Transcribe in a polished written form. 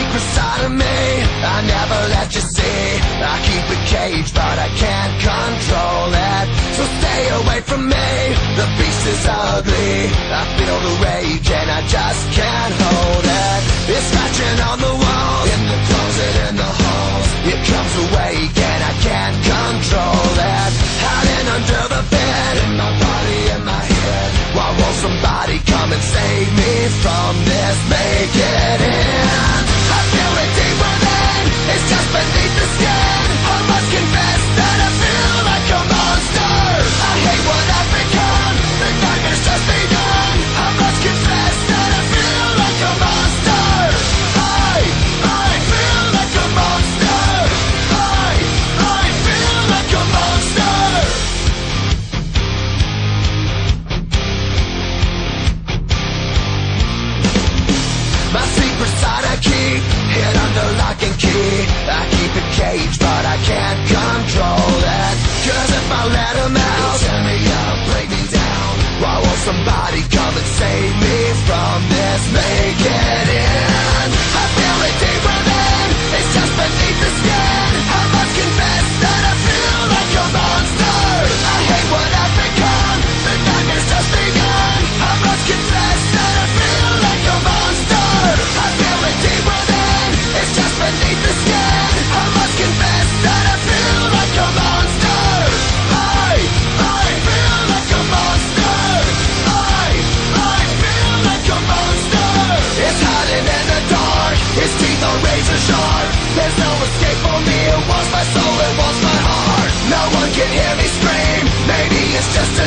secret side of me I never let you see. I keep it caged but I can't control it. So stay away from me, the beast is ugly. I feel the rage and I just can't hold it. It's scratching on the walls, in the closet, in the halls. It comes awake and I can't control it. Hiding under the bed, in my body, in my head. Why won't somebody come and save me from this? Make it end. I feel it deep within, it's just beneath the skin. I must confess that I feel like a monster. I hate what I've become, the nightmare's just begun. I must confess that I feel like a monster. I feel like a monster. I feel like a monster. My secret side I keep hid under lock and key. I keep it caged but I can't control it. Cause if I let him out, he'll tear me up, break me down. Why won't somebody come and save me from this? Make it end. I feel it deep within, it's just beneath the skin. I must confess that I feel like a monster. I hate what I've become, the nightmare's just begun. I must confess that I feel like a monster. I feel it deep within, it's just beneath the skin. I must confess that I feel like a monster. I feel like a monster. I feel like a monster. It's hiding in the dark, its teeth are razor sharp. There's no escape for me, it wants my soul, it wants my heart. No one can hear me scream, maybe it's just a